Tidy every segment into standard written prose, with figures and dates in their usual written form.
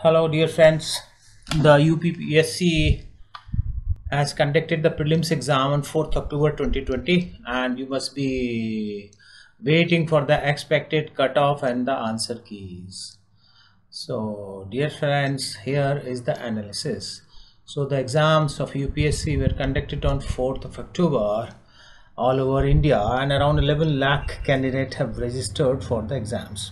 Hello, dear friends. The UPPSC has conducted the prelims exam on 4th October 2020, and you must be waiting for the expected cutoff and the answer keys. So, dear friends, here is the analysis. So, the exams of UPSC were conducted on 4th of October all over India, and around 11 lakh candidates have registered for the exams.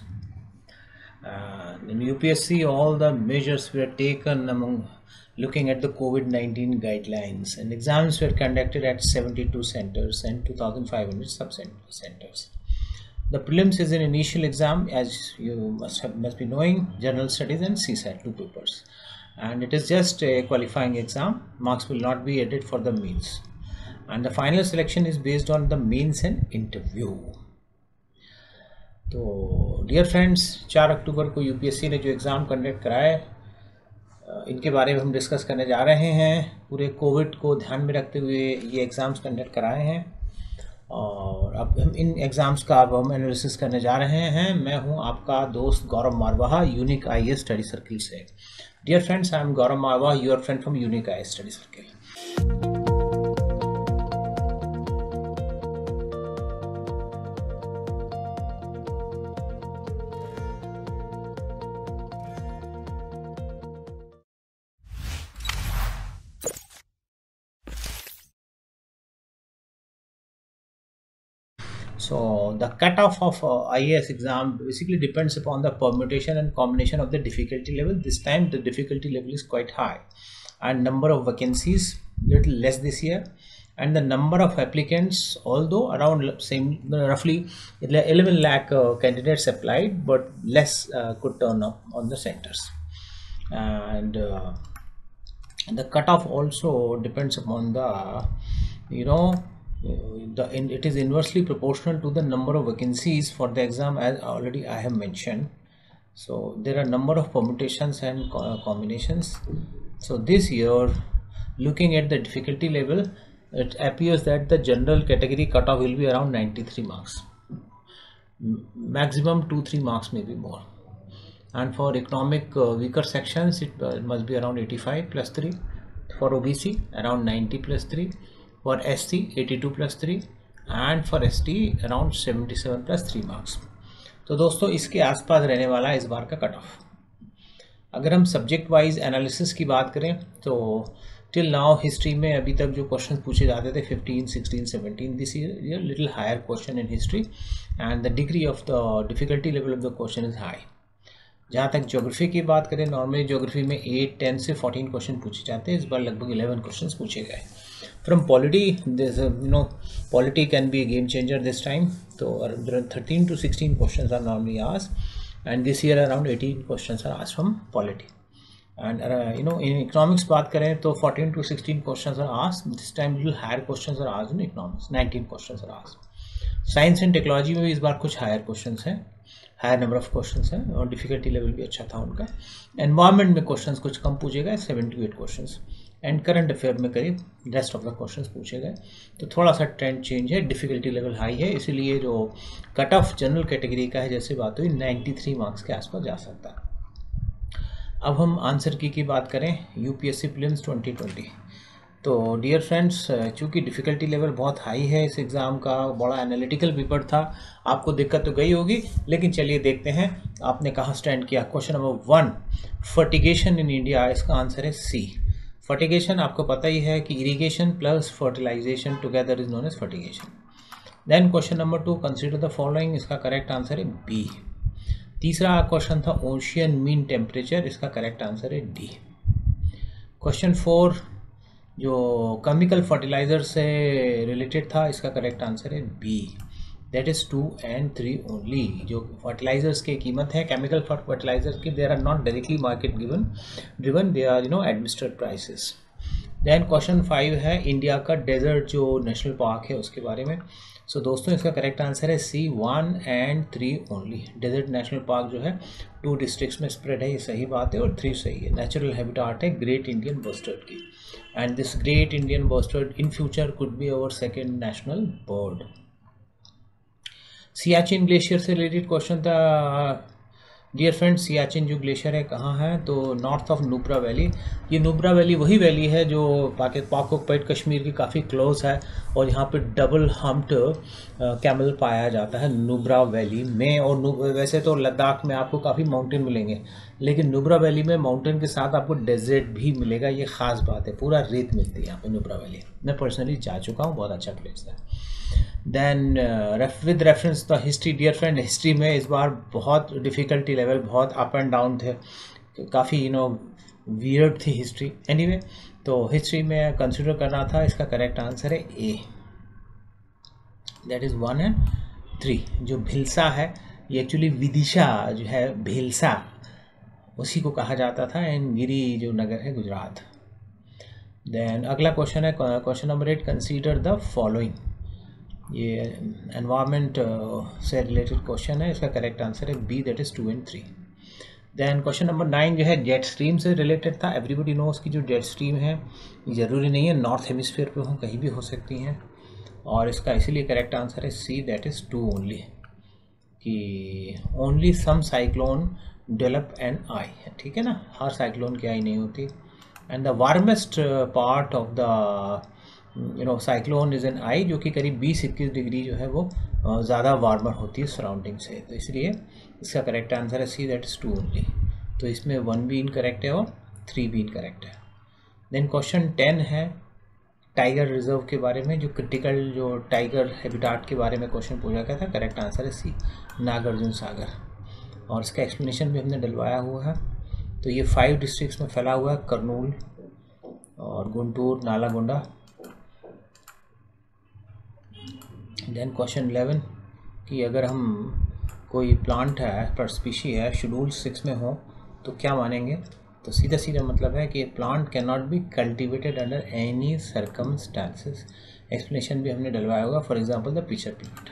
In UPSC, all the measures were taken among looking at the COVID-19 guidelines, and exams were conducted at 72 centers and 2,500 sub-centers. The prelims is an initial exam, as you must be knowing, general studies and CSAT, 2 papers, and it is just a qualifying exam. Marks will not be added for the means, and the final selection is based on the means and interview. तो dear friends, 4 अक्टूबर को UPSC ने जो exam conduct कराया है, इनके बारे में हम डिस्कस करने जा रहे हैं। पूरे कोविड को ध्यान में रखते हुए ये एग्ज़ाम्स कंडक्ट कराए हैं, और अब हम इन एग्ज़ाम्स का अब हम एनालिसिस करने जा रहे हैं। मैं हूं आपका दोस्त Gaurav Marwaha, unique IAS study circle से। Dear friends, I am Gaurav Marwaha, your friend from unique IAS study circle. So the cutoff of IAS exam basically depends upon the permutation and combination of the difficulty level. This time the difficulty level is quite high, and number of vacancies little less this year, and the number of applicants, although around same roughly 11 lakh candidates applied, but less could turn up on the centers, and the cutoff also depends upon the it is inversely proportional to the number of vacancies for the exam, as already I have mentioned. So there are number of permutations and combinations. So this year, looking at the difficulty level, it appears that the general category cutoff will be around 93 marks, maximum 2-3 marks, maybe more. And for economic weaker sections, it must be around 85 plus 3. For OBC, around 90 plus 3. For SC, 82 plus 3. And for ST, around 77 plus 3 marks. तो दोस्तों, इसके आसपास रहने वाला है इस बार का cut off. अगर हम सब्जेक्ट वाइज एनालिसिस की बात करें तो टिल नाउ हिस्ट्री में अभी तक जो क्वेश्चन पूछे जाते थे 15, 16, 17, this year little higher question in history, and the degree of the difficulty level of the question is high. जहाँ तक ज्योग्राफी की बात करें, नॉर्मली ज्योग्राफी में 8, 10 से 14 क्वेश्चन पूछे जाते हैं, इस बार लगभग 11 क्वेश्चन पूछे गए। From polity, there's polity can be a game changer this time. So around 13 to 16 questions are normally asked, and this year around 18 questions are asked from polity. And in economics बात करें तो 14 to 16 questions are asked. This time little higher questions are asked in economics. 19 questions are asked. Science and technology में भी इस बार कुछ higher questions हैं, higher number of questions हैं, और डिफिकल्टी लेवल भी अच्छा था उनका। एनवायरनमेंट में क्वेश्चंस कुछ कम पूछे गए, 7 to 8 questions, and current affair में करीब रेस्ट ऑफ द क्वेश्चंस पूछे गए। तो थोड़ा सा ट्रेंड चेंज है, डिफिकल्टी लेवल हाई है, इसीलिए जो कट ऑफ जनरल कैटेगरी का है, जैसे बात हुई, 93 मार्क्स के आसपास जा सकता है। अब हम आंसर की बात करें यूपीएससी प्रीलिम्स 2020। तो डियर फ्रेंड्स, चूँकि डिफ़िकल्टी लेवल बहुत हाई है, इस एग्ज़ाम का बड़ा एनालिटिकल पेपर था, आपको दिक्कत तो गई होगी, लेकिन चलिए देखते हैं आपने कहाँ स्टैंड किया। Question number 1, fertigation in India, इसका आंसर है सी। फर्टिगेशन आपको पता ही है कि irrigation plus fertilisation together is known as fertigation. Then question number 2, consider the following, इसका करेक्ट आंसर है बी। तीसरा क्वेश्चन था ओशियन मीन टेम्परेचर, इसका करेक्ट आंसर है डी। क्वेश्चन 4 जो केमिकल फर्टिलाइजर से रिलेटेड था, इसका करेक्ट आंसर है B, that is 2 and 3 only. जो फर्टिलाइजर्स की कीमत है केमिकल फर्टिलाइजर की, there are not directly market driven, they are administered prices. Then question 5 है इंडिया का डेजर्ट जो नेशनल पार्क है उसके बारे में। सो दोस्तों, इसका करेक्ट आंसर है C, 1 and 3 only. Desert national park जो है 2 डिस्ट्रिक्ट्स में स्प्रेड है, ये सही बात है, और 3 सही है। नेचुरल हैबिटाट है ग्रेट इंडियन बस्टर्ड की, and this great Indian bustard in future could be our second national bird. Siachen glacier से रिलेटेड क्वेश्चन था, डियर फ्रेंड्स, सियाचिन जो ग्लेशियर है कहाँ है, तो नॉर्थ ऑफ नुब्रा वैली। ये नुब्रा वैली वही वैली है जो पाक ऑक्युपाइड कश्मीर के काफ़ी क्लोज है, और यहाँ पे डबल हम्प्ड कैमल पाया जाता है नुब्रा वैली में। और वैसे तो लद्दाख में आपको काफ़ी माउंटेन मिलेंगे, लेकिन नुब्रा वैली में माउंटेन के साथ आपको डेजर्ट भी मिलेगा, ये ख़ास बात है। पूरा रेत मिलती है यहाँ पे नुब्रा वैली। मैं पर्सनली जा चुका हूँ, बहुत अच्छा प्लेस है। Then with reference the history, dear friend, history में इस बार बहुत डिफ़िकल्टी लेवल बहुत अप एंड डाउन थे, काफ़ी वियर्ड थी हिस्ट्री। एनीवे, तो हिस्ट्री में कंसिडर करना था, इसका करेक्ट आंसर है ए, दैट इज़ 1 and 3। जो भिलसा है ये एक्चुअली विदिशा जो है, भिलसा उसी को कहा जाता था, एंड गिरी जो नगर है गुजरात। देन अगला क्वेश्चन है question number 8, consider the following. ये एनवायरनमेंट से रिलेटेड क्वेश्चन है, इसका करेक्ट आंसर है B, that is 2 and 3। Then question number 9 जो है जेट स्ट्रीम से रिलेटेड था। एवरीबडी नोस की जो जेट स्ट्रीम है ज़रूरी नहीं है नॉर्थ हेमिस्फीयर पे हो, कहीं भी हो सकती हैं, और इसका इसीलिए करेक्ट आंसर है सी, दैट इज़ 2 ओनली, कि only some cyclone develop an eye, ठीक है ना, हर साइक्लोन की आई नहीं होती। And the warmest part of the cyclone is an eye, जो कि करीब 20-21 डिग्री जो है वो ज़्यादा वार्मर होती है सराउंडिंग से, तो इसलिए इसका करेक्ट आंसर है सी, दैट इज़ 2 ओनली। तो इसमें 1 भी इनकरेक्ट है और 3 भी इनकरेक्ट है। देन क्वेश्चन 10 है टाइगर रिजर्व के बारे में, जो क्रिटिकल जो टाइगर हैबिटाट के बारे में क्वेश्चन पूछा गया था। करेक्ट आंसर है सी, नागार्जुन सागर, और इसका एक्सप्लेनेशन भी हमने डलवाया हुआ है। तो ये 5 डिस्ट्रिक्ट्स में फैला हुआ है, करनूल और गुंटूर, नालागोंडा। देन क्वेश्चन 11 कि अगर हम कोई प्लांट है पर स्पीशी है शेड्यूल 6 में हो तो क्या मानेंगे, तो सीधा सीधा मतलब है कि plant can not be cultivated under any circumstances. Explanation भी हमने डलवाया होगा, for example the pitcher plant.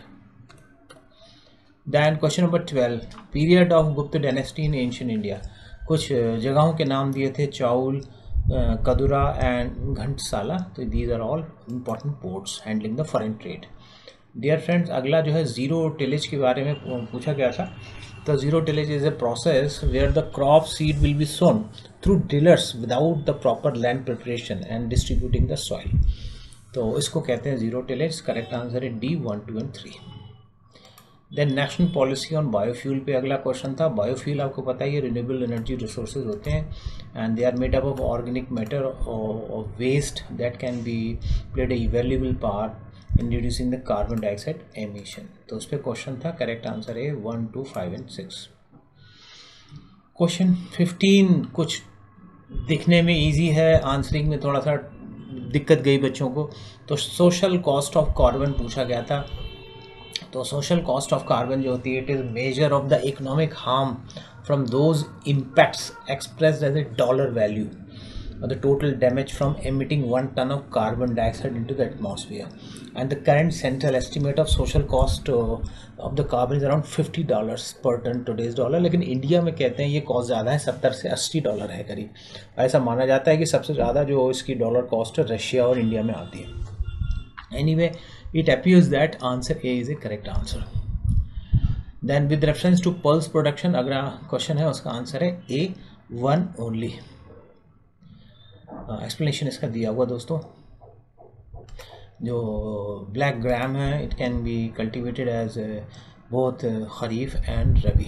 Then question number 12, period of Gupta dynasty in ancient India. कुछ जगहों के नाम दिए थे, चाउल, कदुरा एंड घंटसाला। तो these are all important ports handling the foreign trade. Dear friends, अगला जो है ज़ीरो टिलेज के बारे में पूछा गया था। तो zero tillage is a process where the crop seed will be sown through drillers without the proper land preparation and distributing the soil. तो इसको कहते हैं ज़ीरो टिलेज। करेक्ट आंसर है D, 1, 2 and 3। Then national policy on biofuel पे अगला question था। Biofuel आपको पता है ये रिन्यूएबल एनर्जी रिसोर्सेज होते हैं, and they are made up of organic matter और waste that can be played a valuable part in reducing the carbon dioxide emission. तो उस पर क्वेश्चन था। करेक्ट आंसर है 1, 2, 5 and 6। क्वेश्चन 15 कुछ दिखने में इजी है, आंसरिंग में थोड़ा सा दिक्कत गई बच्चों को। तो सोशल कॉस्ट ऑफ कार्बन पूछा गया था। तो सोशल कॉस्ट ऑफ कार्बन जो होती है, it is measure of the economic harm from those impacts expressed as a dollar value or the total damage from emitting 1 ton of carbon dioxide into the atmosphere, and the current central estimate of social cost of the carbon is around $50 per ton today's dollar। लेकिन India में कहते हैं ये cost ज़्यादा है, $70 से $80 है करीब। ऐसा माना जाता है कि सबसे ज़्यादा जो इसकी डॉलर कॉस्ट है रशिया और इंडिया में आती है। Anyway, it appears that answer A is a correct answer. Then with reference to pulse production अगला क्वेश्चन है, उसका आंसर है ए, 1 ओनली। एक्सप्लेनेशन इसका दिया हुआ दोस्तों। जो ब्लैक ग्राम है, it can be cultivated as both kharif and rabi.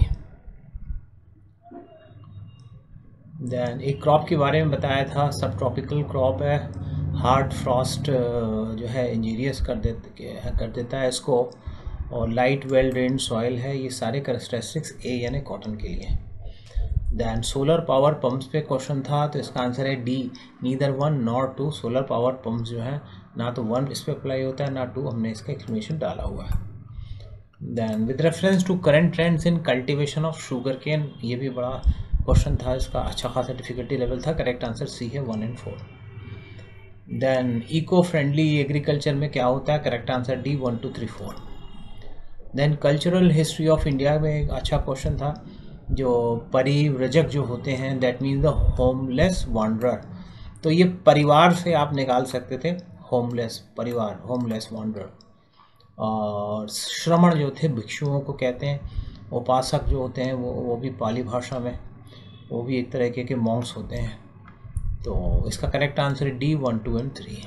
देन एक क्रॉप के बारे में बताया था, सब ट्रॉपिकल क्रॉप है, हार्ड फ्रॉस्ट जो है इंजीरियस कर देता है इसको, और लाइट वेल ड्रेन्ड सॉइल है। ये सारे कैरेक्टरिस्टिक्स ए यानी कॉटन के लिए। दैन सोलर पावर पम्प्स पे क्वेश्चन था, तो इसका आंसर है D, neither 1 nor 2। Solar power pumps जो है ना तो 1 इस पर अप्लाई होता है ना 2, हमने इसका एक्सप्लेनेशन डाला हुआ है। Then with reference to current trends in cultivation of sugarcane, ये भी बड़ा क्वेश्चन था, इसका अच्छा खासा डिफिकल्टी लेवल था। करेक्ट आंसर सी है, 1 and 4। Then eco friendly agriculture में क्या होता है, correct answer D, 1, 2, 3, 4। Then cultural history of India में एक अच्छा क्वेश्चन था, जो परिव्रजक जो होते हैं, that means the homeless wanderer. तो ये परिवार से आप निकाल सकते थे, होमलेस परिवार, होमलेस वांडरर। और श्रमण जो थे भिक्षुओं को कहते हैं, उपासक जो होते हैं वो भी पाली भाषा में, वो भी एक तरह के मॉन्क्स होते हैं। तो इसका करेक्ट आंसर है डी 1, 2 and 3।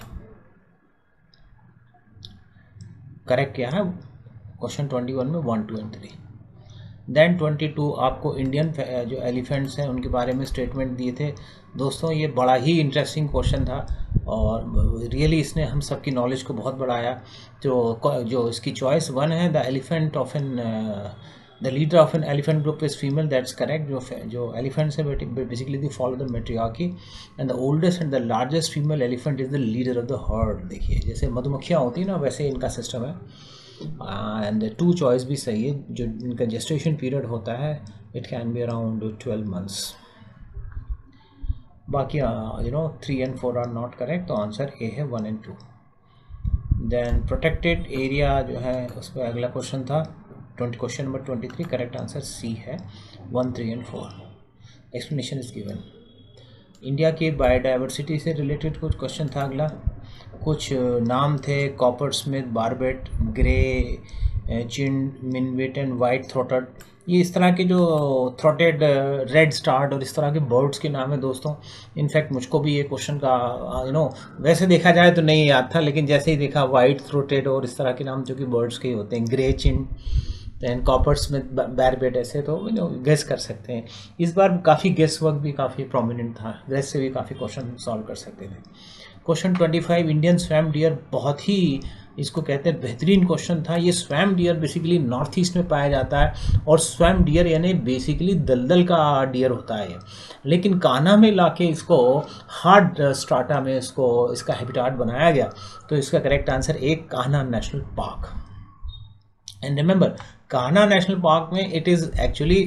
करेक्ट क्या है क्वेश्चन 21 में 1, 2 and 3। देन 22 आपको इंडियन जो एलिफेंट्स हैं उनके बारे में स्टेटमेंट दिए थे। दोस्तों ये बड़ा ही इंटरेस्टिंग क्वेश्चन था और रियली इसने हम सबकी नॉलेज को बहुत बढ़ाया। जो इसकी चॉइस 1 है, the elephant of an the leader of an elephant group is female, that's correct. जो एलिफेंट्स है basically they follow the matriarchy and the oldest and the largest female elephant is the leader of the herd. देखिए जैसे मधुमक्खियाँ होती हैं ना, वैसे इनका सिस्टम है। एंड 2 चॉइस भी सही है। जो इनका जेस्टेशन पीरियड होता है it can be around 12 months। बाकी 3 and 4 आर नॉट करेक्ट, तो आंसर ए है 1 and 2। देन प्रोटेक्टेड एरिया जो है उस पर अगला क्वेश्चन था question number 23। Correct answer C है 1, 3 and 4। Explanation is given. India की बायोडाइवर्सिटी से रिलेटेड कुछ क्वेश्चन था अगला। कुछ नाम थे coppersmith, barbet, grey chinned, minivet and white throated. ये इस तरह के जो थ्रोटेड, रेड स्टार्ट और इस तरह के बर्ड्स के नाम है दोस्तों। इनफैक्ट मुझको भी ये क्वेश्चन का वैसे देखा जाए तो नहीं याद था, लेकिन जैसे ही देखा वाइट थ्रोटेड और इस तरह के नाम जो कि बर्ड्स के ही होते हैं, grey chinned then coppersmith, barbet, ऐसे तो गेस कर सकते हैं। इस बार काफ़ी गेस वर्क भी काफ़ी प्रोमिनेंट था, गेस से भी काफ़ी क्वेश्चन सॉल्व कर सकते थे। क्वेश्चन 25 इंडियन स्वैम डियर, बहुत ही इसको कहते हैं बेहतरीन क्वेश्चन था। ये swamp deer basically north east में पाया जाता है और स्वैम डियर यानी बेसिकली दलदल का डियर होता है, लेकिन कान्हा में लाके इसको हार्ड स्ट्राटा में इसका हैबिटाट बनाया गया। तो इसका करेक्ट आंसर एक Kanha national park. And remember Kanha national park में it is actually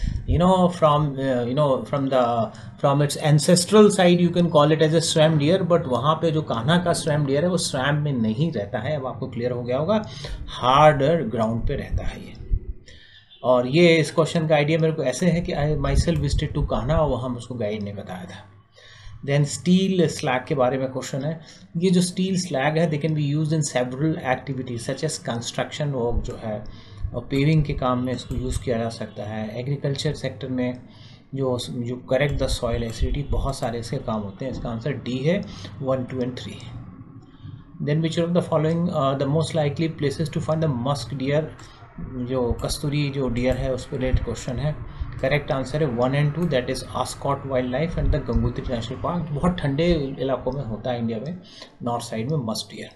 from its ancestral side you can call it as a swam deer, but वहाँ पे जो कान्हा का स्वैम डियर है वो स्वैम में नहीं रहता है। अब आपको क्लियर हो गया होगा, हार्डर ग्राउंड पे रहता है ये। और ये इस क्वेश्चन का आइडिया मेरे को ऐसे है कि I myself visited to Kanha और वहाँ मुझको गाइड ने बताया था। देन स्टील स्लैग के बारे में क्वेश्चन है। ये जो स्टील स्लैग है they can be use in several activities such as construction work जो है और पेविंग के काम में इसको यूज़ किया जा सकता है। एग्रीकल्चर सेक्टर में जो करेक्ट द सॉइल एसिडिटी, बहुत सारे इसके काम होते हैं। इसका आंसर डी है 1, 2 and 3। Then which of the following the most likely places to find the musk deer, जो कस्तूरी जो डियर है उस पर रिलेटेड क्वेश्चन है। करेक्ट आंसर है 1 and 2, that is Askot wild life and the Gangotri national park. बहुत ठंडे इलाकों में होता है इंडिया में, नॉर्थ साइड में मस्क डियर।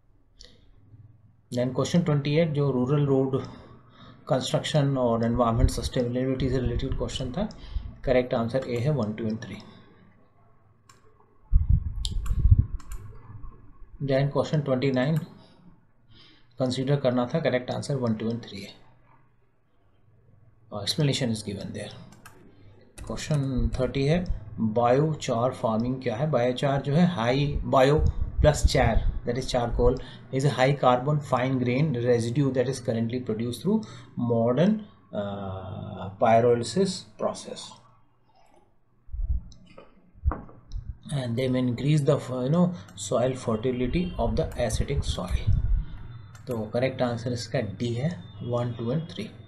देन क्वेश्चन 28 जो रूरल रोड कंस्ट्रक्शन और एनवायरमेंट सस्टेनेबिलिटी से रिलेटेड क्वेश्चन था। करेक्ट आंसर ए है 1, 2 and 3। देन क्वेश्चन 29 कंसीडर करना था। करेक्ट आंसर 1, 2 and 3 है और explanation is given there. Question 30 है बायोचार फार्मिंग क्या है। बायोचार जो है high bio plus char, that is charcoal, is a high carbon fine grained residue that is currently produced through modern pyrolysis process, and they may increase the soil fertility of the acidic soil। तो correct answer इसका D है 1, 2 and 3।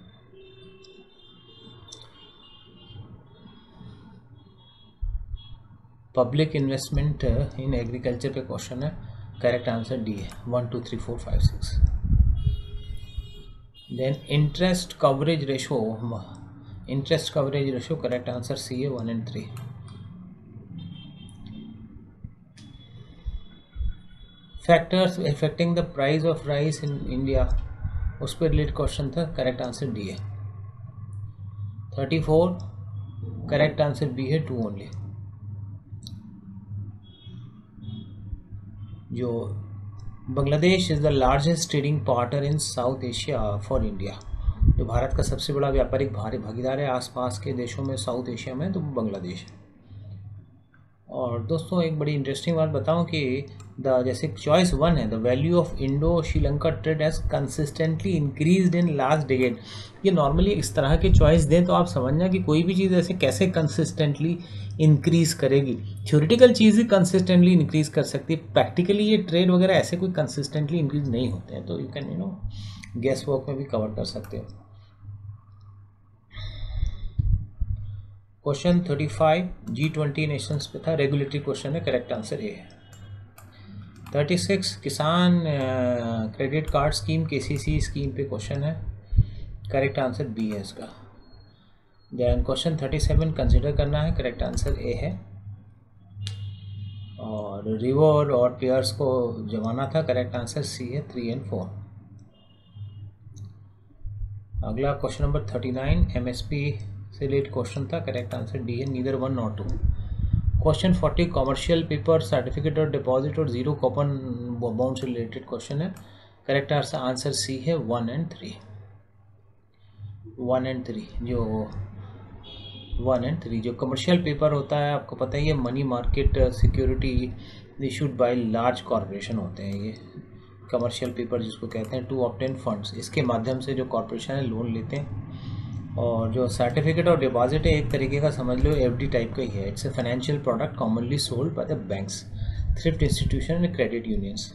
Public investment in agriculture पे question है। Correct answer D है 1, 2, 3, 4, 5, 6। Then interest coverage ratio, correct answer C है 1 and 3। Factors affecting the price of rice in India, उस पर related question था। करेक्ट आंसर डी है 34। Correct answer B है 2 only. जो Bangladesh is the largest trading partner in south Asia for India, जो भारत का सबसे बड़ा व्यापारिक भागीदार है आसपास के देशों में साउथ एशिया में, तो बांग्लादेश है। और दोस्तों एक बड़ी इंटरेस्टिंग बात बताऊं कि जैसे चॉइस 1 है, the value of Indo Sri Lanka trade has consistently increased in last decade. ये नॉर्मली इस तरह के चॉइस दें तो आप समझना कि कोई भी चीज़ ऐसे कैसे कंसिस्टेंटली इंक्रीज़ करेगी। थ्योरेटिकल चीज़ ही कंसिस्टेंटली इंक्रीज़ कर सकती है, प्रैक्टिकली ये ट्रेड वगैरह ऐसे कोई कंसिस्टेंटली इंक्रीज नहीं होते हैं। तो यू कैन गैस वर्क में भी कवर कर सकते हो। क्वेश्चन 35 G20 नेशंस पे था, रेगुलेटरी क्वेश्चन है, करेक्ट आंसर ए है। 36 Kisan credit card scheme KCC scheme पे क्वेश्चन है, करेक्ट आंसर बी है इसका। देन क्वेश्चन 37 कंसिडर करना है, करेक्ट आंसर ए है। और रिवर और पेयर्स को जमाना था, करेक्ट आंसर सी है, 3 और 4। अगला क्वेश्चन नंबर 39 MSP से रिलेटेड क्वेश्चन था, करेक्ट आंसर डी है, neither 1 not 2। Question 40 commercial paper certificate और डिपॉजिट और जीरो कूपन बॉन्ड से रिलेटेड क्वेश्चन है, करेक्ट आंसर सी है, 1 और 3। 1 और 3 जो कमर्शियल पेपर होता है, आपको पता ही है, money market security issued by large corporation होते हैं ये कमर्शियल पेपर, जिसको कहते हैं टू ऑब्टेन फंड्स। इसके माध्यम से जो कॉरपोरेशन है लोन लेते हैं। और जो सर्टिफिकेट और डिपॉजिट है, एक तरीके का समझ लो FD टाइप का ही है। It's a financial product commonly sold by the banks, thrift institution and credit unions.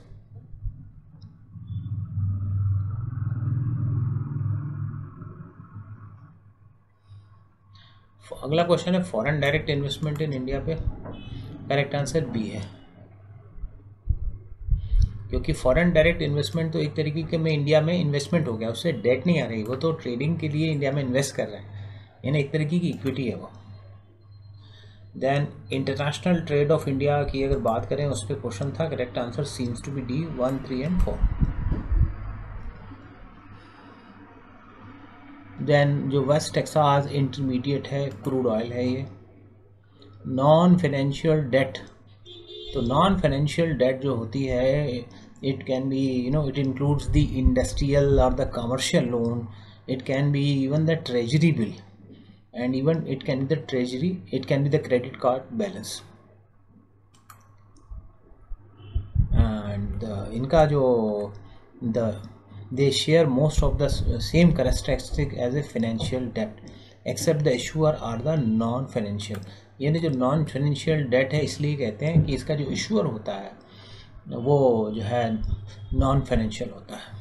अगला क्वेश्चन है foreign direct investment in India पे, करेक्ट आंसर बी है। क्योंकि फॉरेन डायरेक्ट इन्वेस्टमेंट तो एक तरीके में इंडिया में इन्वेस्टमेंट हो गया, उससे डेट नहीं आ रही, वो तो ट्रेडिंग के लिए इंडिया में इन्वेस्ट कर रहे हैं, यानी एक तरीके की इक्विटी है वो। Then international trade of India की अगर बात करें, उस पर क्वेश्चन था, correct answer seems to be D, 1, 3 और 4। देन जो वेस्ट टेक्सास इंटरमीडिएट है, क्रूड ऑयल है ये। नॉन फाइनेंशियल डेट, तो नॉन फाइनेंशियल डेट जो होती है, it can be it includes the industrial और the commercial loan, it can be even the treasury bill, and even it can be the treasury, it can be the credit card balance. And इनका जो they share most of the same characteristic as a financial debt except the issuer are the non financial। यानी जो non financial date है, इसलिए कहते हैं कि इसका जो इशूअर होता है वो जो है नॉन फाइनेंशियल होता है।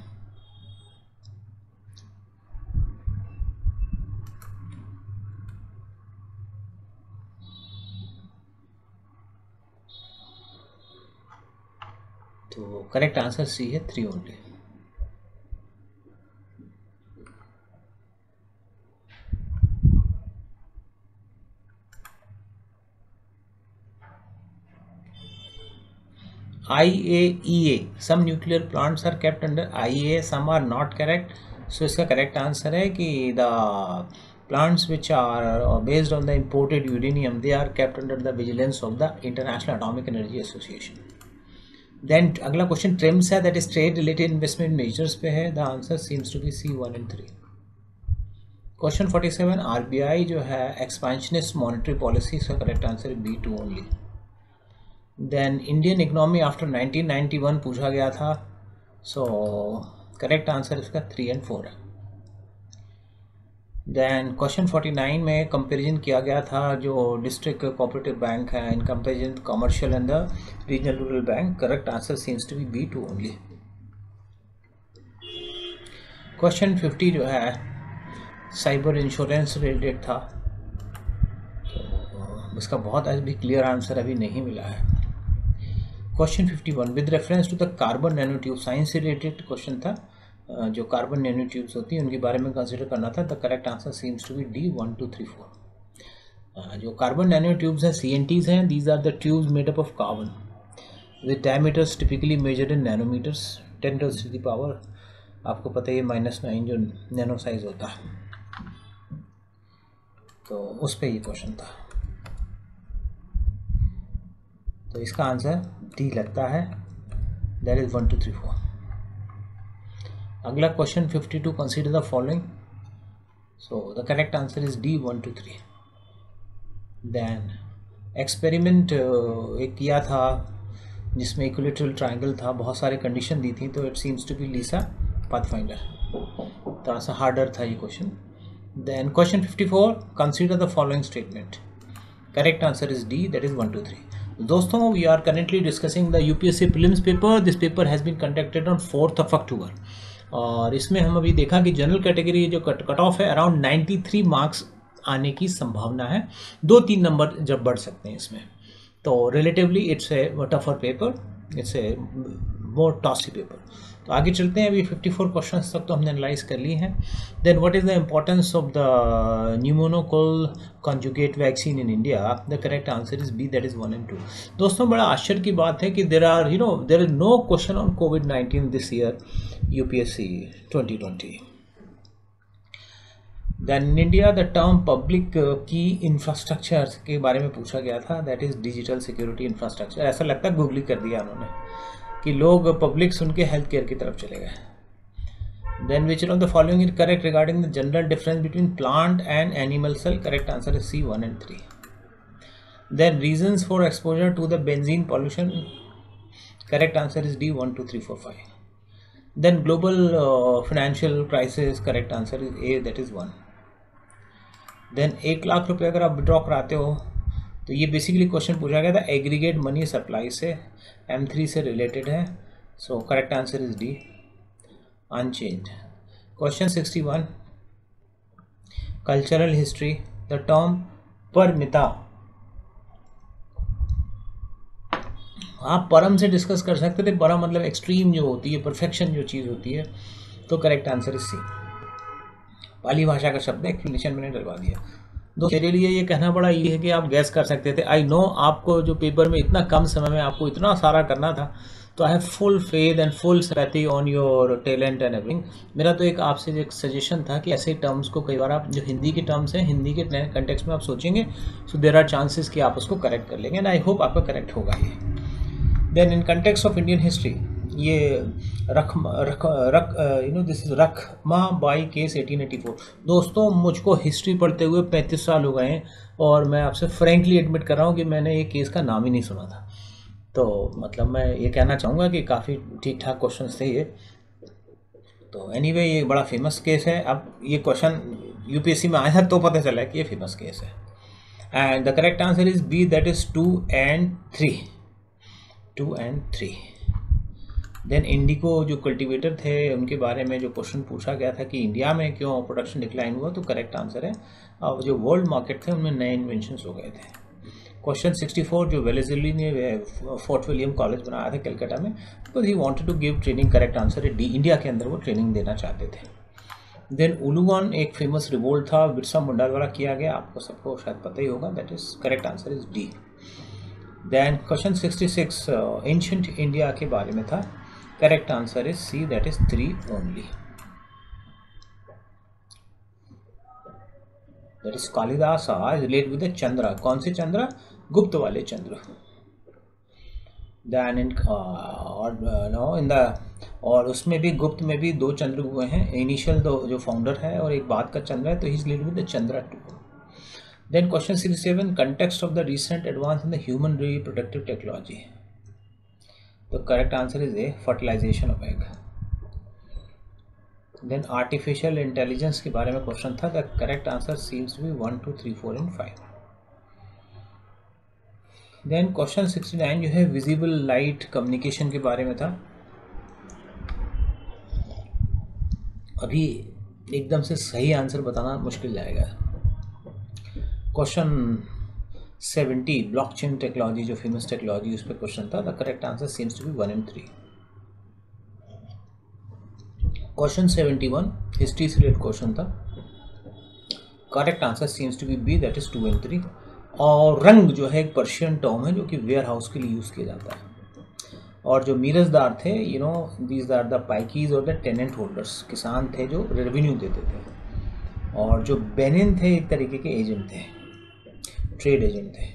तो करेक्ट आंसर सी है, 3 only. IAEA, some nuclear plants are kept under IAEA, some are not correct। So इसका करेक्ट आंसर है कि the plants which are based on the imported uranium, they are kept under the vigilance of the International Atomic Energy Association। Then अगला question TRIMS है, that is trade related investment measures पे है, the answer seems to be C, 1 and 3। Question 47 RBI जो है expansionist monetary policy, इसका correct answer है B, 2 only। Then Indian economy after 1991 पूछा गया था, सो करेक्ट आंसर इसका 3 और 4 है। देन क्वेश्चन 49 में कंपैरिजन किया गया था जो डिस्ट्रिक्ट कोऑपरेटिव बैंक है in comparison commercial and the regional rural bank, correct answer seems to be B, 2 only. Question 50 जो है साइबर इंश्योरेंस रिलेटेड था, तो इसका बहुत अभी क्लियर आंसर अभी नहीं मिला है। Question 51 with reference to the carbon nano tube, science से रिलेटेड क्वेश्चन था, जो कार्बन नैनो ट्यूब्स होती हैं उनके बारे में कंसिडर करना था। The correct answer seems to be D, 1, 2, 3, 4। जो कार्बन नैनो ट्यूब्स हैं CNTs हैं, these are the tubes made up of carbon with diameters typically measured in nanometers, 10 to the power, आपको पता है -9 जो नैनो साइज होता है, तो उस पर ये क्वेश्चन था। तो इसका आंसर डी लगता है, दैट इज 1, 2, 3, 4। अगला question 52 consider the following, so the correct answer is D, 1, 2, 3। Then experiment एक किया था जिसमें इक्विलेटरल ट्रायंगल था, बहुत सारे कंडीशन दी थी, तो it seems to be LISA pathfinder, थोड़ा सा हार्डर था ये क्वेश्चन। Then question 54 consider the following statement, correct answer is D, that is 1, 2, 3। दोस्तों we are currently discussing the UPSC prelims paper, this paper has been conducted on 4th of October, और इसमें हम अभी देखा कि जनरल कैटेगरी जो cut off है around 93 marks आने की संभावना है, 2-3 नंबर जब बढ़ सकते हैं इसमें। तो relatively it's a tougher paper, it's a more tossy paper. तो आगे चलते हैं। अभी 54 क्वेश्चंस तक तो हमने एनालाइज कर लिए हैं। Then what is the importance of the pneumococcal conjugate vaccine in India? The correct answer is B, that is 1 and 2। दोस्तों बड़ा आश्चर्य की बात है कि there is no question on कोविड-19 this year UPSC 2020। Then in India the term public key infrastructure के बारे में पूछा गया था, that is digital security infrastructure. ऐसा लगता है गूगली कर दिया उन्होंने कि लोग पब्लिक सुन के हेल्थ केयर की तरफ चले गए। Then which of the following is correct regarding the general difference between plant and animal cell? Correct answer is C, 1 and 3। Then reasons for exposure to the benzene pollution? Correct answer is D, 1, 2, 3, 4, 5। Then global financial crisis? Correct answer is A, that is 1। Then 1 lakh रुपये अगर आप withdraw कराते हो तो ये basically question पूछा गया था एग्रीगेट मनी सप्लाई से, M3 से रिलेटेड है। So correct answer is D, unchanged. Question 61 cultural history, the term परमिता। आप परम से डिस्कस कर सकते थे, परम मतलब एक्सट्रीम जो होती है, परफेक्शन जो चीज़ होती है। तो correct answer is C, Pali भाषा का शब्द है, एक्सप्लेनेशन मैंने डलवा दिया। दोस्तों मेरे लिए ये कहना बड़ा ये है कि आप गैस कर सकते थे। आई नो आपको जो पेपर में इतना कम समय में आपको इतना सारा करना था, तो I have full faith and full sympathy on your talent and everything. मेरा तो एक आपसे एक सजेशन था कि ऐसे टर्म्स को कई बार आप जो हिंदी के टर्म्स हैं, हिंदी के कंटेक्स्ट में आप सोचेंगे, सो देयर आर चांसेस कि आप उसको करेक्ट कर लेंगे, एंड आई होप आपका करेक्ट होगा ये। Then in context of Indian history, ये this is Rakhma Bai case 1884। दोस्तों मुझको हिस्ट्री पढ़ते हुए 35 साल हो गए हैं और मैं आपसे फ्रैंकली एडमिट कर रहा हूँ कि मैंने ये केस का नाम ही नहीं सुना था। तो मतलब मैं ये कहना चाहूँगा कि काफ़ी ठीक ठाक क्वेश्चंस थे ये। तो एनीवे ये बड़ा फेमस केस है। अब ये क्वेश्चन यूपीएससी में आया तो पता चला कि ये फेमस केस है। And the correct answer is B, that is 2 and 3। 2 and 3। Then indigo जो कल्टीवेटर थे उनके बारे में जो क्वेश्चन पूछा गया था कि इंडिया में क्यों प्रोडक्शन डिक्लाइन हुआ, तो करेक्ट आंसर है अब जो वर्ल्ड मार्केट थे उनमें नए इन्वेंशंस हो गए थे। क्वेश्चन 64 जो वेलेज़ली ने फोर्ट विलियम कॉलेज बनाया था कलकत्ता में, because he wanted to give training, correct answer है डी, इंडिया के अंदर वो ट्रेनिंग देना चाहते थे। देन उलुगन एक फेमस रिवोल्ट था, बिरसा मुंडा द्वारा किया गया, आपको सबको शायद पता ही होगा, that is correct answer is D. Then question 66 ancient India के बारे में था, correct answer is C, that is 3 only. That is Kalidas relate with Chandra, कौन से चंद्र? गुप्त वाले चंद्र। देन इन और उसमें भी गुप्त में भी 2 चंद्र हुए हैं, इनिशियल जो फाउंडर है और एक बाद का चंद्र है, तो he is related with the Chandra 2। Then question 67 context of the recent advance in the human reproductive technology, तो correct answer is A fertilization of egg. Then artificial intelligence के बारे में क्वेश्चन था, the correct answer seems to be 1, 2, 3, 4 and 5। देन question 69 जो है visible light communication के बारे में था। अभी एकदम से सही आंसर बताना मुश्किल जाएगा। क्वेश्चन 70 ब्लॉकचेन टेक्नोलॉजी जो फेमस टेक्नोलॉजी उस पर क्वेश्चन था, the correct answer seems to be 1 and 3। Question 71 history से रिलेटेड क्वेश्चन था, correct answer seems to be B, that is 2 and 3। और रंग जो है एक पर्शियन टर्म है जो कि वेयर हाउस के लिए यूज़ किया जाता है। और जो मीरजदार थे, दीज आर द पाइकीज और द टेनेंट होल्डर्स, किसान थे जो रेवेन्यू देते थे। और जो बेनिन थे एक तरीके के एजेंट थे, ट्रेड एजेंट थे।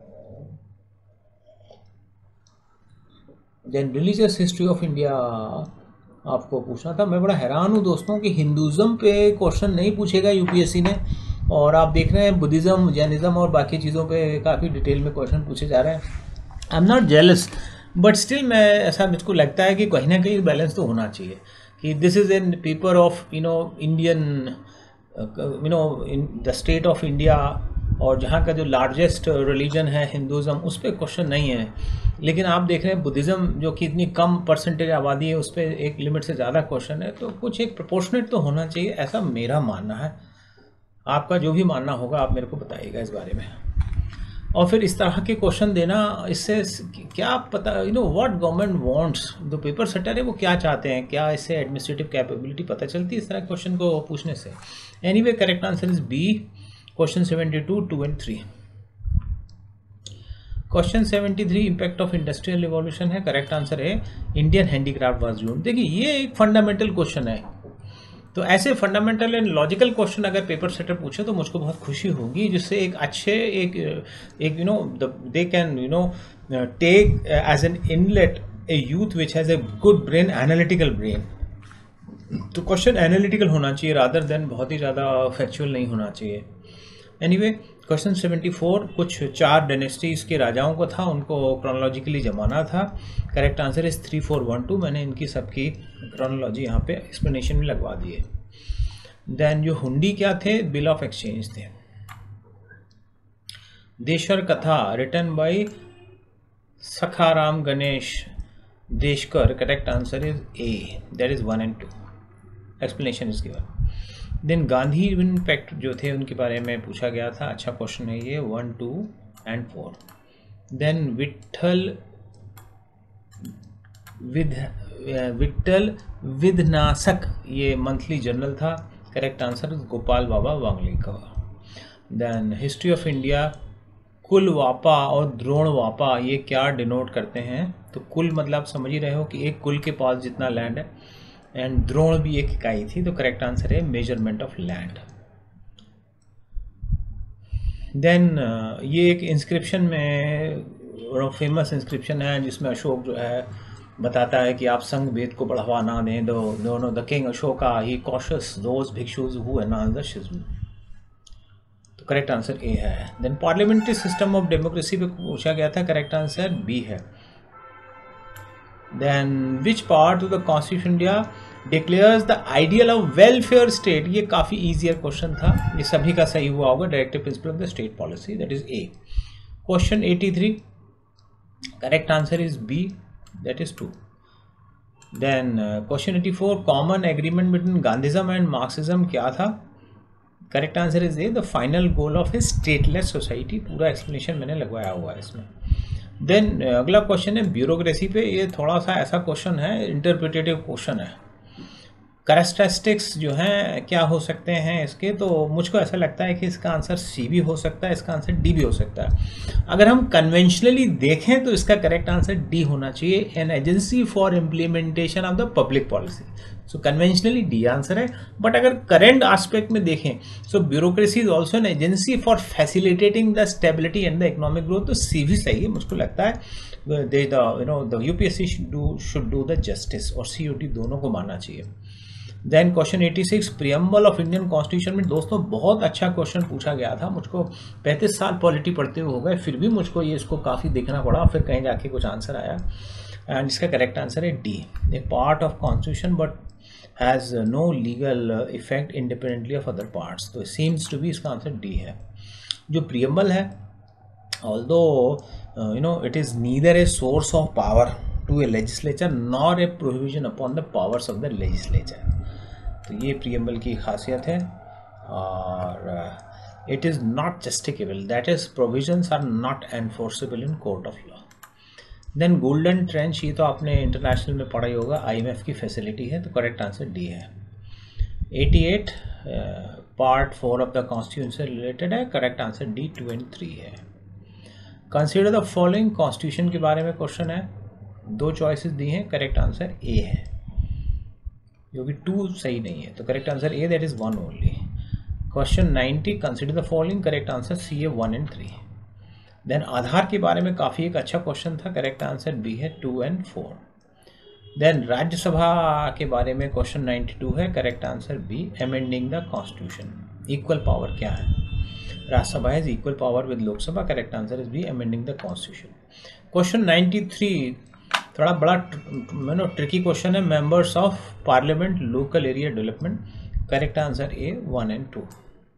Then religious history of India आपको पूछना था। मैं बड़ा हैरान हूँ दोस्तों कि हिंदुज़म पे क्वेश्चन नहीं पूछेगा यूपीएससी ने, और आप देख रहे हैं बुद्धिज़्म, जैनिज़्म और बाकी चीज़ों पे काफ़ी डिटेल में क्वेश्चन पूछे जा रहे हैं। I am not jealous, but still मैं ऐसा मुझको लगता है कि कहीं ना कहीं बैलेंस तो होना चाहिए कि this is an paper of Indian in the state of India, और जहाँ का जो लार्जेस्ट रिलीजन है हिंदुज़म, उस पर क्वेश्चन नहीं है। लेकिन आप देख रहे हैं बुद्धिज़्म जो कि इतनी कम परसेंटेज आबादी है, उस पर एक लिमिट से ज़्यादा क्वेश्चन है, तो कुछ एक प्रोपोर्शनेट तो होना चाहिए, ऐसा मेरा मानना है। आपका जो भी मानना होगा आप मेरे को बताइएगा इस बारे में। और फिर इस तरह के क्वेश्चन देना, इससे क्या पता व्हाट गवर्नमेंट वांट्स, जो पेपर सेटर है वो क्या चाहते हैं, क्या इससे एडमिनिस्ट्रेटिव कैपेबिलिटी पता चलती है इस तरह क्वेश्चन को पूछने से। Anyway correct answer is B, question 72, 2 and 3। Question 73 impact of industrial revolution है, करेक्ट आंसर है इंडियन हैंडीक्राफ्ट वाज ड्यूम्ड। देखिए ये एक फंडामेंटल क्वेश्चन है, तो ऐसे फंडामेंटल एंड लॉजिकल क्वेश्चन अगर पेपर सेटर पूछे तो मुझको बहुत खुशी होगी, जिससे एक अच्छे एक they can take as an inlet a youth which has a good brain, analytical brain. तो क्वेश्चन एनालिटिकल होना चाहिए रादर देन बहुत ही ज़्यादा फैक्चुअल नहीं होना चाहिए। एनीवे क्वेश्चन 74 कुछ 4 डायनेस्टीज के राजाओं को था, उनको क्रोनोलॉजिकली जमाना था। Correct answer is 3, 4, 1, 2। मैंने इनकी सबकी क्रोनोलॉजी यहाँ पे एक्सप्लेनेशन में लगवा दिए। देन जो हुंडी क्या थे, बिल ऑफ एक्सचेंज थे। Desher Katha written by Sakharam Ganesh Deshkar, correct answer is A, that is 1 and 2। Explanation is given. Then Gandhi impact जो थे उनके बारे में पूछा गया था, अच्छा क्वेश्चन है ये, 1, 2 and 4। देन विट्ठल विधनासक, ये मंथली जर्नल था, correct answer Gopal Baba Wanglekar. Then history of India, कुल वापा और द्रोण वापा ये क्या डिनोट करते हैं, तो कुल मतलब समझ ही रहे हो कि एक कुल के पास जितना लैंड है, एंड द्रोण भी एक इकाई थी, तो करेक्ट आंसर है मेजरमेंट ऑफ लैंड। देन ये एक इंस्क्रिप्शन में फेमस इंस्क्रिप्शन है जिसमें अशोक जो है बताता है कि आप संघ भेद को बढ़ावा ना दें, दोनों द किंग अशोका ही cautions those bhikshus who enhance the schism, तो करेक्ट आंसर ए है। Then parliamentary system of democracy पे पूछा गया था, करेक्ट आंसर बी है। Then which part of the Constitution India declares the ideal of welfare state? ये काफ़ी easier question था, ये सभी का सही हुआ होगा। Directive principle of the state policy, that is A। Question 83, correct answer is B, that is 2। Then question 84, common agreement between Gandhism and Marxism क्या था? Correct answer is A, the final goal of a stateless society। पूरा explanation मैंने लगवाया हुआ है इसमें। Then अगला question है ब्यूरोक्रेसी पे, ये थोड़ा सा ऐसा क्वेश्चन है, इंटरप्रिटेटिव क्वेश्चन है। कैरेक्टरिस्टिक्स जो हैं क्या हो सकते हैं इसके, तो मुझको ऐसा लगता है कि इसका आंसर सी भी हो सकता है, इसका आंसर डी भी हो सकता है। अगर हम कन्वेंशनली देखें तो इसका करेक्ट आंसर डी होना चाहिए, an agency for implementation of the public policy. So conventionally D answer है, बट अगर करेंट एस्पेक्ट में देखें so bureaucracy is also an agency for facilitating the stability and the economic growth, तो C भी सही है मुझको लगता है। The UPSC should do the justice, और सीयूटी दोनों को मानना चाहिए। Then question 86, preamble of Indian constitution में दोस्तों बहुत अच्छा क्वेश्चन पूछा गया था, मुझको 35 साल पॉलिटी पढ़ते हुए हो गए, फिर भी मुझको ये इसको काफ़ी देखना पड़ा, फिर कहीं जाके कुछ आंसर आया, एंड इसका करेक्ट आंसर है D, a part of constitution but has no legal effect independently of other parts, तो सीम्स टू बी इसका आंसर डी है। जो प्रियम्बल है, although it is neither a source of power to a legislature nor a prohibition upon the powers of the legislature, तो ये preamble की खासियत है। और it is not justiciable, that is provisions are not enforceable in court of law. Then golden trench, ये तो आपने international में पढ़ा ही होगा, आईएमएफ की फैसिलिटी है, तो करेक्ट आंसर डी है। 88 पार्ट 4 ऑफ द कॉन्स्टिट्यूशन से रिलेटेड है, करेक्ट आंसर डी 2 and 3 है। कंसिडर द फॉलोइंग, कॉन्स्टिट्यूशन के बारे में क्वेश्चन है, 2 चॉइसेस दी हैं, करेक्ट आंसर ए है, क्योंकि 2 सही नहीं है, तो correct answer A, that is 1 only. Question 90, consider the following, correct answer C है 1 and 3। देन आधार के बारे में काफ़ी एक अच्छा क्वेश्चन था, करेक्ट आंसर बी है 2 and 4। देन राज्यसभा के बारे में क्वेश्चन 92 है, correct answer B, amending the constitution. Equal power क्या है, Rajya Sabha has equal power with Lok Sabha, correct answer is B, amending the constitution. Question 93 थोड़ा बड़ा ट्रिकी क्वेश्चन है, members of parliament local area development, correct answer A 1 and 2।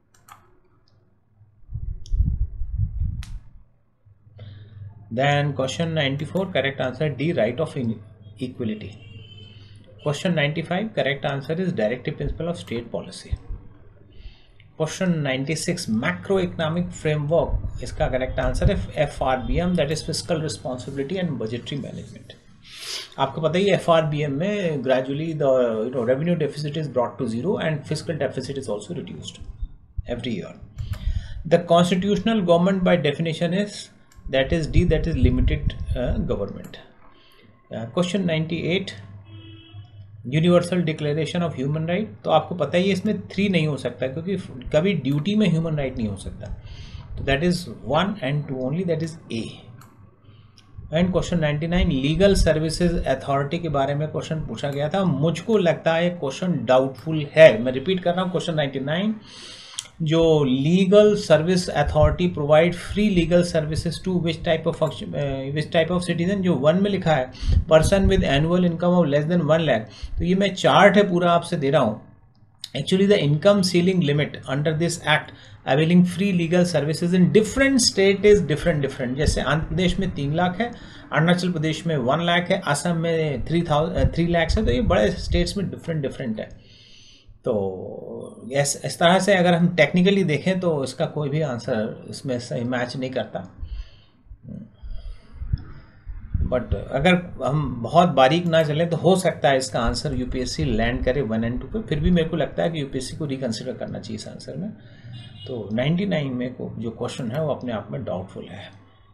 Then question 94, correct answer D, right of equality। Question 95, correct answer is directive principle of state policy। Question 96 macro economic framework, इसका correct answer है FRBM, that is fiscal responsibility and budgetary management. आपको पता ही FRBM में gradually the revenue deficit is brought to zero and fiscal deficit is also reduced every year. The constitutional government by definition is that is D, that is limited government. Question 98 universal declaration of human right, तो आपको पता ही है इसमें 3 नहीं हो सकता क्योंकि कभी ड्यूटी में ह्यूमन राइट नहीं हो सकता, तो that is 1 and 2 only, that is A। And question 99 legal services authority के बारे में क्वेश्चन पूछा गया था, मुझको लगता है क्वेश्चन डाउटफुल है। मैं रिपीट कर रहा हूँ, क्वेश्चन 99 जो legal service authority provide free legal services to which type of citizen, जो 1 में लिखा है person with annual income of less than 1 lakh, तो ये मैं चार्ट है पूरा आपसे दे रहा हूँ। Actually the income ceiling limit under this act availing free legal services in different state is different. जैसे आंध्र प्रदेश में 3 लाख है, अरुणाचल प्रदेश में 1 लाख है, असम में 3 लाख है, तो ये बड़े स्टेट्स में डिफरेंट है। तो इस तरह से अगर हम टेक्निकली देखें तो इसका कोई भी आंसर इसमें सही मैच नहीं करता, बट अगर हम बहुत बारीक ना चलें तो हो सकता है इसका आंसर यूपीएससी लैंड करे 1 and 2 पे। फिर भी मेरे को लगता है कि यूपीएससी को रिकंसिडर करना चाहिए इस आंसर में। तो 99 में को जो क्वेश्चन है वो अपने आप में डाउटफुल है,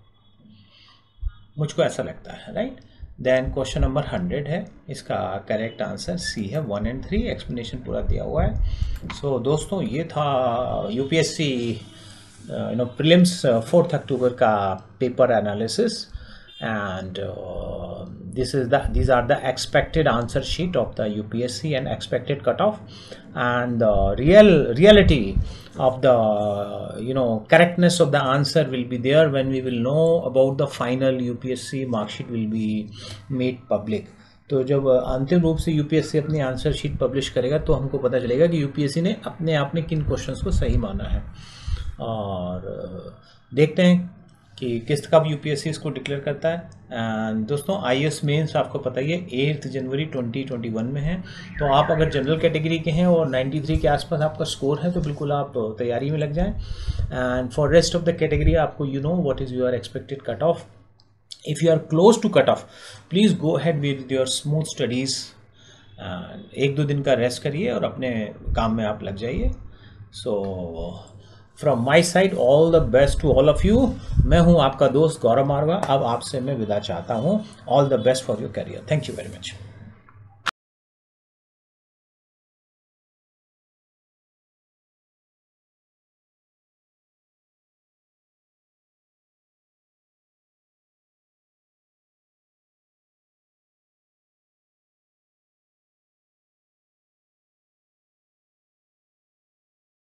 मुझको ऐसा लगता है, राइट। देन क्वेश्चन नंबर 100 है, इसका करेक्ट आंसर C है, 1 and 3, एक्सप्लेनेशन पूरा दिया हुआ है। सो दोस्तों ये था यूपीएससी प्रीलिम्स 4 अक्टूबर का paper analysis, and these are the expected answer sheet of the UPSC and expected cutoff, and the reality of the correctness of the answer will be there when we will know about the final UPSC mark sheet will be made public। तो जब अंतिम रूप से UPSC अपनी answer sheet publish करेगा तो हमको पता चलेगा कि यूपीएससी ने अपने आप में किन क्वेश्चंस को सही माना है, और देखते हैं कि किस कब यूपीएससी इसको डिक्लेयर करता है। एंड दोस्तों आईएएस मेंस आपको पता ही है 8 जनवरी 2021 में है, तो आप अगर जनरल कैटेगरी के हैं और 93 के आसपास आपका स्कोर है तो बिल्कुल आप तैयारी में लग जाएं। And for rest of the category आपको what is your expected cut off. If you are close to cut off please go ahead with your smooth studies, 1-2 दिन का रेस्ट करिए और अपने काम में आप लग जाइए। So from my side all the best to all of you. मैं हूं आपका दोस्त गौरव मारवा, अब आपसे मैं विदा चाहता हूं। All the best for your career. Thank you very much.